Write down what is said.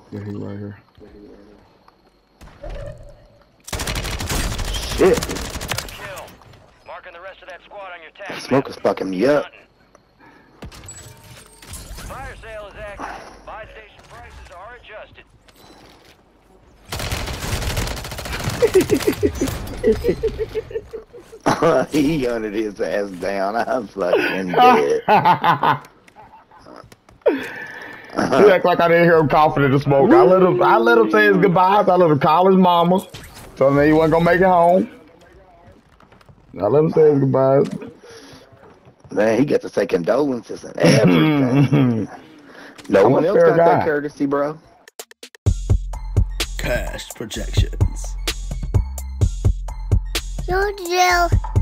Yeah, he right here. Shit. Good kill. Marking the rest of that squad on your That tax smoke map. is fucking me up. Fire sale is active. Buy station prices are adjusted. He hunted his ass down. I'm fucking dead. He act like I didn't hear him coughing in the smoke. I let him say his goodbyes. I let him call his mama. Told him he wasn't gonna make it home. I let him say his goodbyes. Man, he got to say condolences and everything. No I'm one a else fair got that guy. courtesy, bro. Cash projections. You know the drill.